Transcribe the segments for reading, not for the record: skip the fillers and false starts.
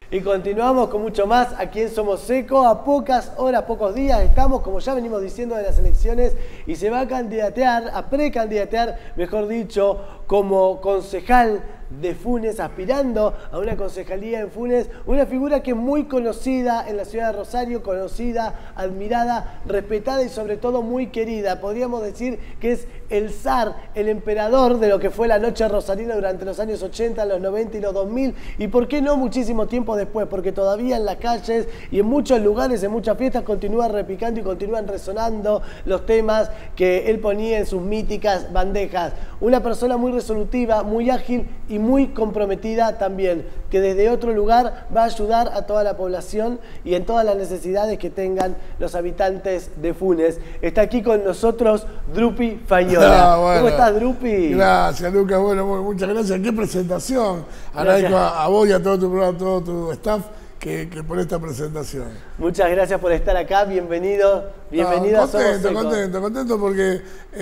Y continuamos con mucho más aquí en Somos Seco. A pocas horas, pocos días estamos, como ya venimos diciendo, de las elecciones y se va a candidatear, a precandidatear, mejor dicho, como concejal de Funes, aspirando a una concejalía en Funes, una figura que es muy conocida en la ciudad de Rosario, conocida, admirada, respetada y sobre todo muy querida. Podríamos decir que es el zar, el emperador de lo que fue la noche rosarina durante los años 80, los 90 y los 2000, y por qué no muchísimo tiempo después, porque todavía en las calles y en muchos lugares, en muchas fiestas, continúa repicando y continúan resonando los temas que él ponía en sus míticas bandejas. Una persona muy resolutiva, muy ágil y muy comprometida también, que desde otro lugar va a ayudar a toda la población y en todas las necesidades que tengan los habitantes de Funes. Está aquí con nosotros Drupi Fayola. Bueno. ¿Cómo estás, Drupi? Gracias, Lucas. Bueno, muchas gracias. Qué presentación. Agradezco a vos y a todo tu programa, a todo tu staff que por esta presentación. Muchas gracias por estar acá. Bienvenido a Somos Seco. Contento porque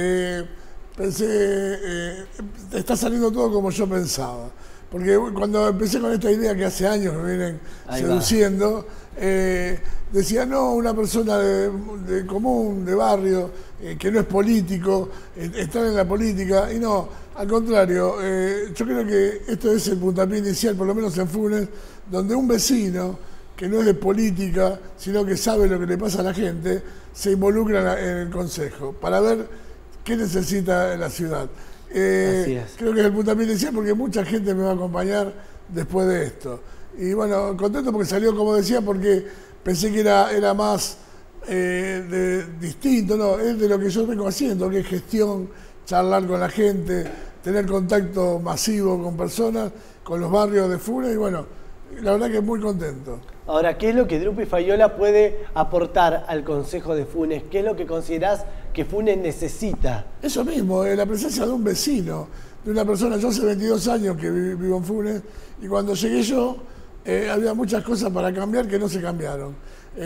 pensé, está saliendo todo como yo pensaba. Porque cuando empecé con esta idea que hace años me vienen seduciendo, decía, no, una persona de común, de barrio, que no es político, estar en la política, y no, al contrario, yo creo que esto es el puntapié inicial, por lo menos en Funes, donde un vecino que no es de política, sino que sabe lo que le pasa a la gente, se involucra en el consejo, para ver qué necesita la ciudad. Creo que es el puntapié inicial porque mucha gente me va a acompañar después de esto. Y bueno, contento porque salió, como decía, porque pensé que era más distinto, no, es de lo que yo vengo haciendo, que es gestión, charlar con la gente, tener contacto masivo con personas, con los barrios de Funes, y bueno, la verdad que muy contento. Ahora, ¿qué es lo que Drupi Fayola puede aportar al Consejo de Funes? ¿Qué es lo que considerás que Funes necesita? Eso mismo, la presencia de un vecino, de una persona. Yo hace 22 años que vivo en Funes y cuando llegué yo había muchas cosas para cambiar que no se cambiaron.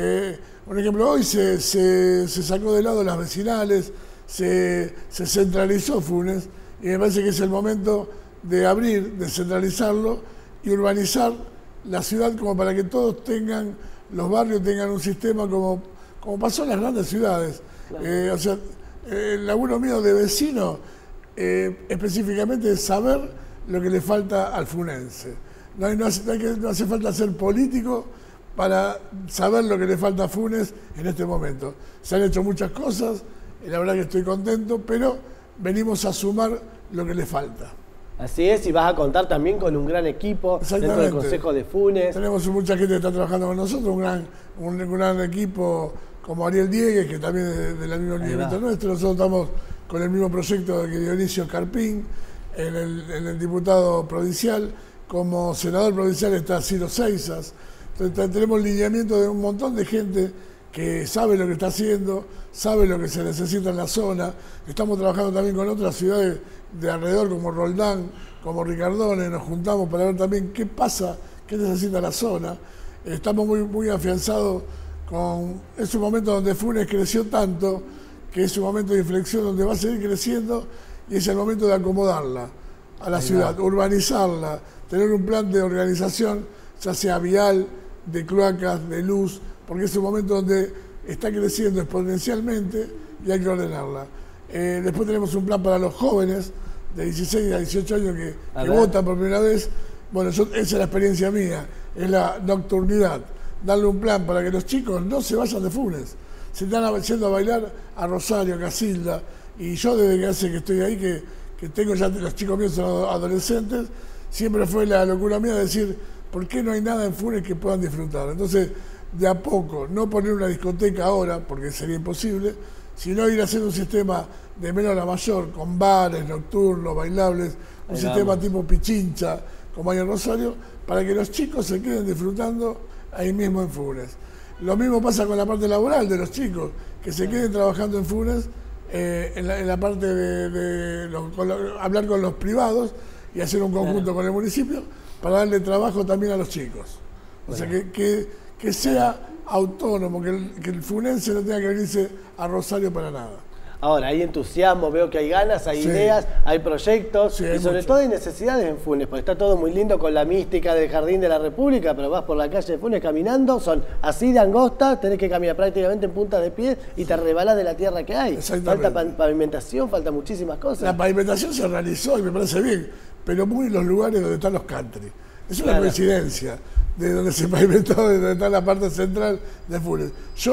Por ejemplo, hoy se sacó de lado las vecinales, se centralizó Funes y me parece que es el momento de abrir, de centralizarlo y urbanizar la ciudad como para que todos tengan, los barrios tengan un sistema como pasó en las grandes ciudades. Claro. O sea, el laburo mío de vecino específicamente es saber lo que le falta al funense. No hace falta ser político para saber lo que le falta a Funes en este momento. Se han hecho muchas cosas, y la verdad que estoy contento, pero venimos a sumar lo que le falta. Así es, y vas a contar también con un gran equipo dentro del Consejo de Funes. Tenemos mucha gente que está trabajando con nosotros, un gran equipo como Ariel Diegues, que también es del mismo lineamiento nuestro. Nosotros estamos con el mismo proyecto que Dionisio Carpín, en el diputado provincial. Como senador provincial está Ciro Seisas. Entonces, tenemos lineamiento de un montón de gente que sabe lo que está haciendo, sabe lo que se necesita en la zona. Estamos trabajando también con otras ciudades de alrededor, como Roldán, como Ricardone. Nos juntamos para ver también qué pasa, qué necesita la zona. Estamos muy afianzados con... Es un momento donde Funes creció tanto, que es un momento de inflexión donde va a seguir creciendo y es el momento de acomodarla a la ciudad, urbanizarla, tener un plan de organización, ya sea vial, de cloacas, de luz, porque es un momento donde está creciendo exponencialmente y hay que ordenarla. Después tenemos un plan para los jóvenes de 16 a 18 años que votan por primera vez. Bueno, esa es la experiencia mía, es la nocturnidad. Darle un plan para que los chicos no se vayan de Funes. Se están yendo a bailar a Rosario, a Casilda. Y yo desde que hace que estoy ahí, que tengo ya, los chicos míos son adolescentes, siempre fue la locura mía de decir, ¿por qué no hay nada en Funes que puedan disfrutar? Entonces, de a poco, no poner una discoteca ahora, porque sería imposible, sino ir haciendo un sistema de menor a mayor, con bares, nocturnos, bailables, un sistema tipo Pichincha, como hay en Rosario, para que los chicos se queden disfrutando ahí mismo en Funes. Lo mismo pasa con la parte laboral de los chicos, que se queden trabajando en Funes, en la parte de hablar con los privados y hacer un conjunto con el municipio para darle trabajo también a los chicos. O sea, que sea autónomo, que el funense no tenga que venirse a Rosario para nada. Ahora, hay entusiasmo, veo que hay ganas, hay ideas, hay proyectos y sobre todo hay necesidades en Funes, porque está todo muy lindo con la mística del Jardín de la República, pero vas por la calle de Funes caminando, son así de angostas, tenés que caminar prácticamente en punta de pie y te rebalás de la tierra que hay. Falta pavimentación, falta muchísimas cosas. La pavimentación se realizó y me parece bien, pero muy en los lugares donde están los country. Es una coincidencia de donde se pavimentó, de donde está la parte central de Funes.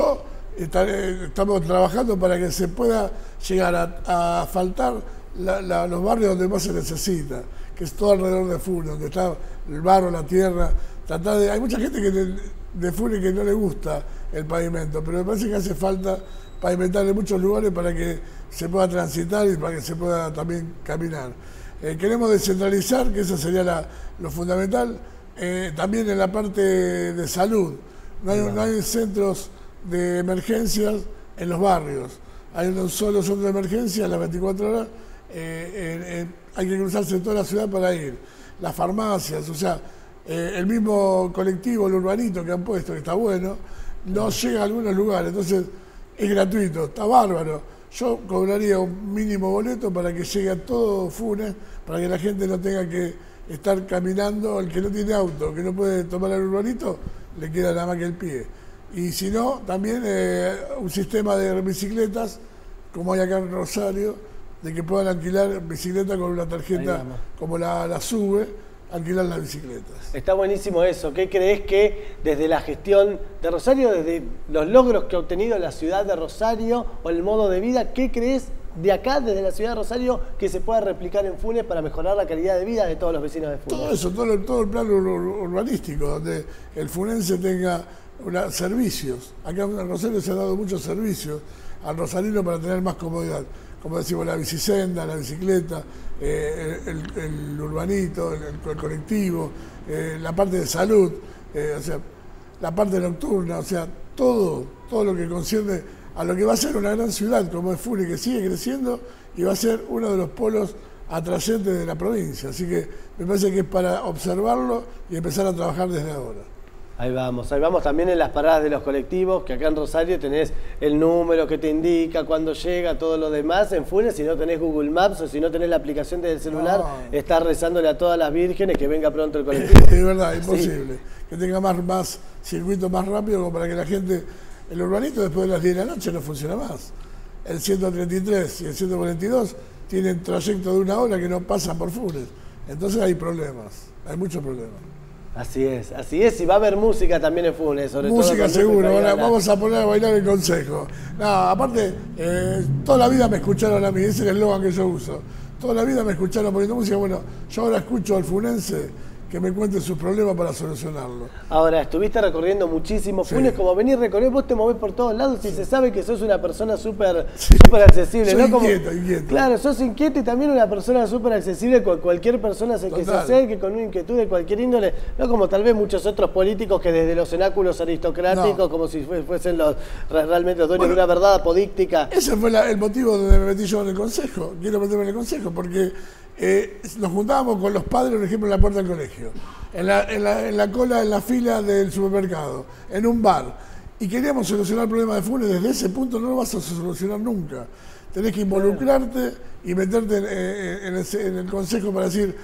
Estamos trabajando para que se pueda llegar a asfaltar los barrios donde más se necesita, que es todo alrededor de Funes, donde está el barro, la tierra. Hay mucha gente de Funes que no le gusta el pavimento, pero me parece que hace falta pavimentar en muchos lugares para que se pueda transitar y para que se pueda también caminar. Queremos descentralizar, que eso sería lo fundamental, también en la parte de salud. No hay centros de emergencias en los barrios. Hay un solo centro de emergencia a las 24 horas. Hay que cruzarse toda la ciudad para ir. Las farmacias, o sea, el mismo colectivo, el urbanito que han puesto, que está bueno, no llega a algunos lugares. Entonces, es gratuito, está bárbaro. Yo cobraría un mínimo boleto para que llegue a todo Funes, para que la gente no tenga que estar caminando. El que no tiene auto, que no puede tomar el urbanito, le queda nada más que el pie. Y si no, también un sistema de bicicletas, como hay acá en Rosario, de que puedan alquilar bicicleta con una tarjeta como la SUBE, alquilar las bicicletas. Está buenísimo eso. ¿Qué crees que desde la gestión de Rosario, desde los logros que ha obtenido la ciudad de Rosario o el modo de vida, qué crees de acá, desde la ciudad de Rosario, que se pueda replicar en Funes para mejorar la calidad de vida de todos los vecinos de Funes? Todo eso, todo el plan urbanístico, donde el funense tenga servicios. Acá en Rosario se han dado muchos servicios al rosarino para tener más comodidad. Como decimos, la bicisenda, la bicicleta, el urbanito, el colectivo, la parte de salud, o sea, la parte nocturna, o sea, todo lo que concierne a lo que va a ser una gran ciudad como es Funes, que sigue creciendo y va a ser uno de los polos atrayentes de la provincia. Así que me parece que es para observarlo y empezar a trabajar desde ahora. Ahí vamos también en las paradas de los colectivos, que acá en Rosario tenés el número que te indica cuándo llega, todo lo demás. En Funes, si no tenés Google Maps o si no tenés la aplicación del celular, estás rezándole a todas las vírgenes que venga pronto el colectivo. Es verdad, imposible. Sí. Que tenga más circuito más rápido, como para que la gente... El urbanito después de las 10 de la noche no funciona más. El 133 y el 142 tienen trayecto de 1 hora que no pasan por Funes. Entonces hay problemas, hay muchos problemas. Así es, y va a haber música también en Funes, sobre música todo seguro, vamos a poner a bailar el consejo. No, aparte, toda la vida me escucharon a mí, ese es el eslogan que yo uso. Toda la vida me escucharon poniendo música, bueno, yo ahora escucho al funense que me cuente sus problemas para solucionarlo. Ahora, estuviste recorriendo muchísimo Funes, como venís recorriendo, vos te movés por todos lados y se sabe que sos una persona súper accesible. Soy ¿no? inquieto. Claro, sos inquieto y también una persona súper accesible, cualquier persona que se acerque con una inquietud de cualquier índole, no como tal vez muchos otros políticos que desde los cenáculos aristocráticos, como si fuesen realmente los dueños de una verdad apodíctica. Ese fue el motivo donde me metí yo en el consejo, quiero meterme en el consejo, porque nos juntábamos con los padres, por ejemplo, en la puerta del colegio, en la cola, en la fila del supermercado, en un bar, y queríamos solucionar el problema de Funes. Desde ese punto no lo vas a solucionar nunca. Tenés que involucrarte y meterte en el consejo para decir,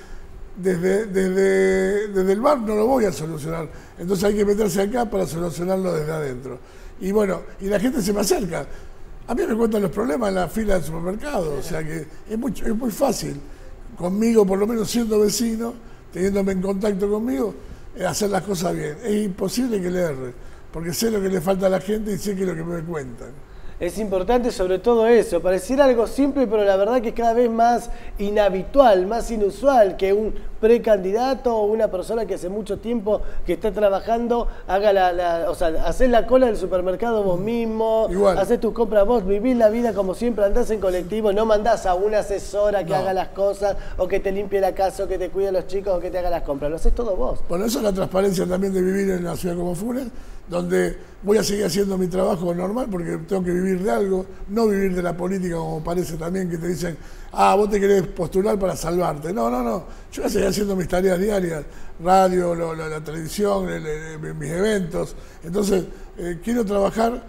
desde el bar no lo voy a solucionar, entonces hay que meterse acá para solucionarlo desde adentro. Y bueno, y la gente se me acerca. A mí me cuentan los problemas en la fila del supermercado, o sea que es muy fácil. Conmigo, por lo menos siendo vecino, teniéndome en contacto conmigo, hacer las cosas bien. Es imposible que le erre, porque sé lo que le falta a la gente y sé que es lo que me cuentan. Es importante sobre todo eso, pareciera algo simple, pero la verdad que es cada vez más inhabitual, más inusual que un precandidato o una persona que hace mucho tiempo que está trabajando haga o sea, haces la cola del supermercado vos mismo, haces tus compras vos, vivís la vida como siempre, andás en colectivo, no mandás a una asesora que haga las cosas o que te limpie la casa o que te cuide a los chicos o que te haga las compras, lo haces todo vos. Bueno, eso es la transparencia también de vivir en una ciudad como Funes, donde voy a seguir haciendo mi trabajo normal porque tengo que vivir de algo, no vivir de la política como parece también que te dicen, vos te querés postular para salvarte. No, yo voy a seguir haciendo mis tareas diarias, radio, la televisión, mis eventos. Entonces, quiero trabajar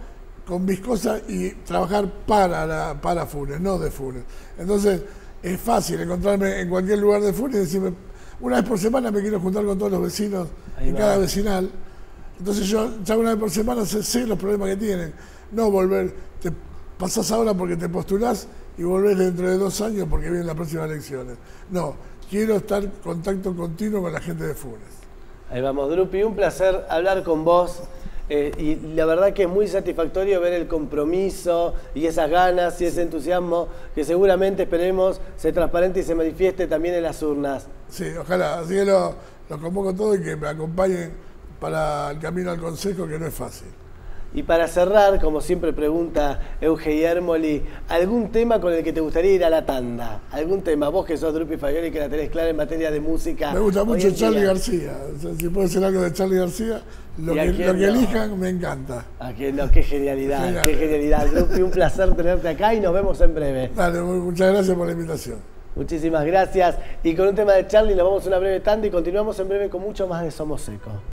con mis cosas y trabajar para Funes, no de Funes. Entonces, es fácil encontrarme en cualquier lugar de Funes y decirme, una vez por semana me quiero juntar con todos los vecinos en cada vecinal. Entonces yo ya una vez por semana sé los problemas que tienen. No volver, te pasás ahora porque te postulás y volvés dentro de 2 años porque vienen las próximas elecciones. No, quiero estar en contacto continuo con la gente de Funes. Ahí vamos, Drupi, un placer hablar con vos. Y la verdad que es muy satisfactorio ver el compromiso y esas ganas y ese entusiasmo que seguramente esperemos se transparente y se manifieste también en las urnas. Sí, ojalá. Así que los convoco a todos y que me acompañen para el camino al Consejo, que no es fácil. Y para cerrar, como siempre pregunta Euge Ermoli, ¿algún tema con el que te gustaría ir a la tanda? ¿Algún tema? Vos que sos Drupi Fagioli, que la tenés clara en materia de música. Me gusta mucho Charly García. O sea, si puedo hacer algo de Charly García, lo que elijan me encanta. No, qué genialidad, qué genialidad. Drupi, un placer tenerte acá y nos vemos en breve. Dale, muchas gracias por la invitación. Muchísimas gracias. Y con un tema de Charly nos vamos a una breve tanda y continuamos en breve con mucho más de Somos Seco.